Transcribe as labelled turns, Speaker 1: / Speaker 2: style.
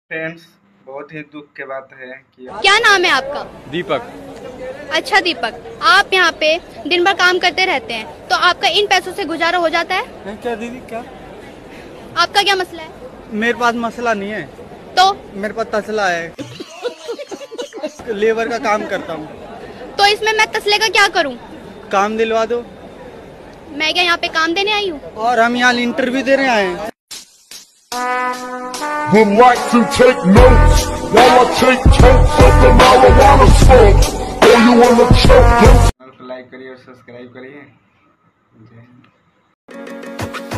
Speaker 1: Friends, बहुत ही दुख की बात है कि
Speaker 2: क्या नाम है आपका?
Speaker 3: दीपक।
Speaker 2: अच्छा दीपक, आप यहाँ पे दिन भर काम करते रहते हैं तो आपका इन पैसों से गुजारा हो जाता है?
Speaker 3: क्या दीदी क्या?
Speaker 2: आपका क्या मसला है?
Speaker 3: मेरे पास मसला नहीं है,
Speaker 2: तो
Speaker 3: मेरे पास तसला है। लेबर का काम करता हूँ।
Speaker 2: तो इसमें मैं तसले का क्या करूँ?
Speaker 3: काम दिलवा दो।
Speaker 2: मैं क्या यहाँ पे काम देने आई हूँ?
Speaker 3: और हम यहाँ इंटरव्यू देने आए हैं।
Speaker 4: Would like to take notes while I take totes of the marijuana smoke. Oh, you wanna choke?
Speaker 1: Like करिए और सब्सक्राइब करिए।